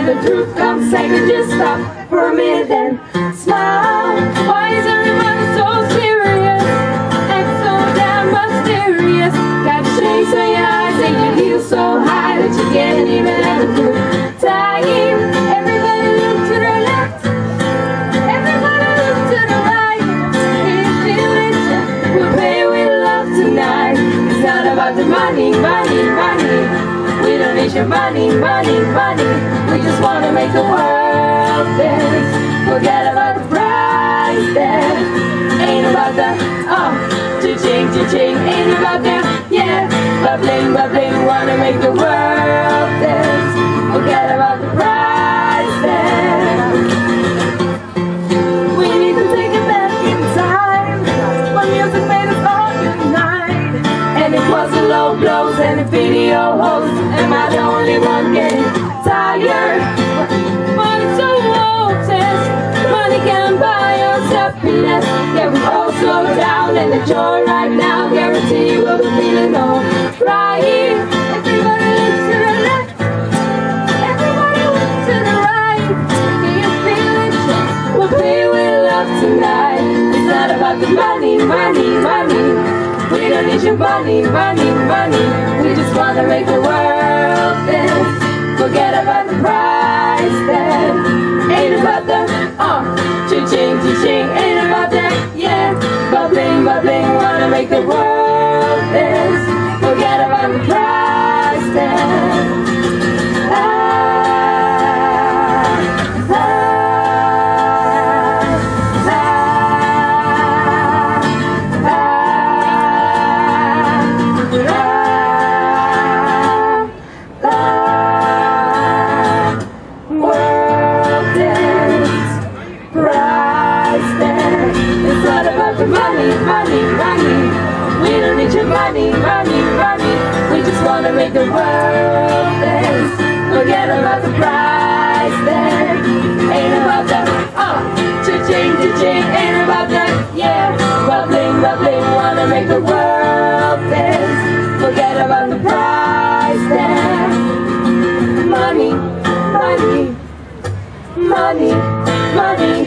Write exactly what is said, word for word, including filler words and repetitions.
the truth comes second, just stop for a minute and smile. Why is everyone so serious? Act so damn mysterious. Got shades on your eyes and you feel so high that you can't even have a good time. Everybody look to the left, everybody look to the right. Can you feel it? We'll pay with love tonight. It's not about the money, money, money. We don't need your money, money, money. We just wanna make the world dance. Forget about the price tag. Ain't about the oh, cha-ching, cha-ching. Ain't about that, yeah. Bubbling, bubbling, wanna make the world dance. Forget about the price tag. We need to take it back in time. When music made us all unite. And it was the low blows and the video hoes. Am I the only one getting tired? Money's so hopeless. Money can't buy us happiness. Yeah, we all slow down and enjoy right now. Guarantee you will be feeling alright. Everybody look to the left, everybody look to the right. Can you feel it? We'll play with love tonight. It's not about the money, money, money. We don't need your money, money, money. We just wanna make the world dance. Forget about the price tag. Ain't about the uh, cha-ching, cha-ching. Ain't about that, yeah. Bubbling, bubbling, wanna make the world dance. Forget about the price tag. It's not about the money, money, money. We don't need your money, money, money. We just wanna make the world dance. Forget about the price tag. Ain't about that, uh, cha-ching, cha-ching. Ain't about that, yeah. Bubbling, bubbling, wanna make the world dance. Forget about the price tag. Money, money, money, money.